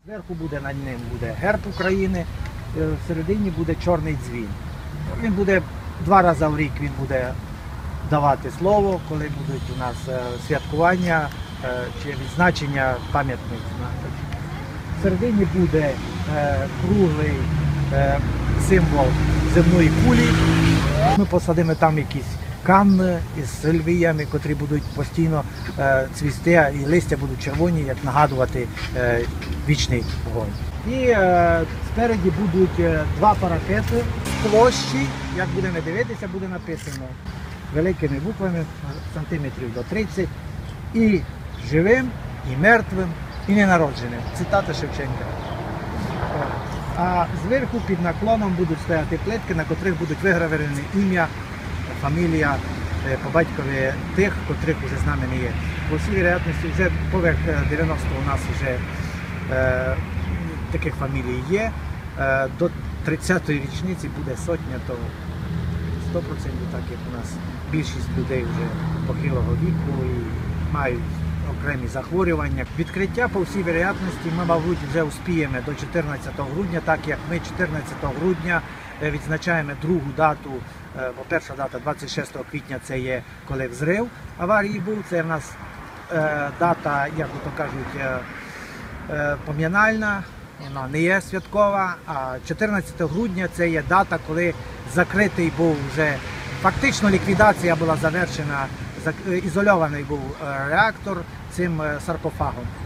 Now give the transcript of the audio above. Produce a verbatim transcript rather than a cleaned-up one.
Зверху буде над ним буде герб України, всередині буде чорний дзвін. Він буде два рази в рік він буде давати слово, коли будуть у нас святкування чи відзначення пам'ятних знаків. Всередині буде круглий символ земної кулі. Ми посадимо там якісь камні із сильвіями, котрі будуть постійно е, цвісти, і листя будуть червоні, як нагадувати е, вічний вогонь. І е, спереді будуть е, два парапети з площі, як будемо дивитися, буде написано великими буквами, сантиметрів до тридцять, і живим, і мертвим, і ненародженим. Цитата Шевченка. А зверху під наклоном будуть стояти плитки, на котрих будуть вигравіровані ім'я, фамілія по батькові тих, котрих вже з нами не є. По всій вероятності вже поверх дев'яносто у нас вже е, таких фамілій є. Е, до тридцятої річниці буде сотня, то сто відсотків так, як у нас більшість людей вже похилого віку і мають окремі захворювання. Відкриття по всій вероятності ми, мабуть, вже успіємо до чотирнадцятого грудня, так як ми чотирнадцятого грудня відзначаємо другу дату, бо перша дата двадцять шостого квітня це є, коли взрив аварії був, це в нас е, дата, як то кажуть, е, е, пом'янальна, вона не є святкова, а чотирнадцятого грудня це є дата, коли закритий був вже, фактично ліквідація була завершена, ізольований був реактор цим саркофагом.